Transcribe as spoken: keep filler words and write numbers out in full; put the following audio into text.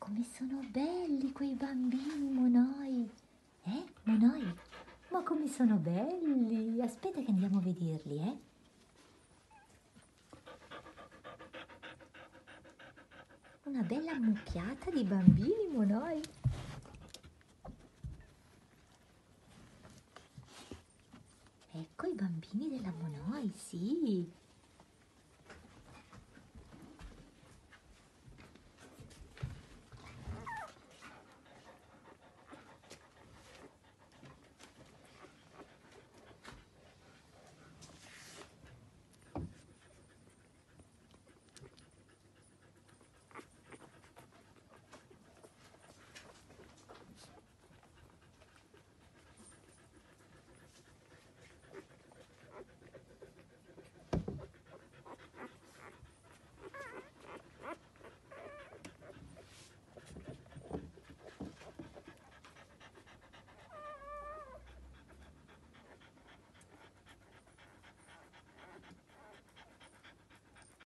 come sono belli quei bambini Monoi. Eh, Monoi? Ma come sono belli! Aspetta che andiamo a vederli, eh? Una bella ammucchiata di bambini Monoi. Ecco i bambini della Monoi, sì.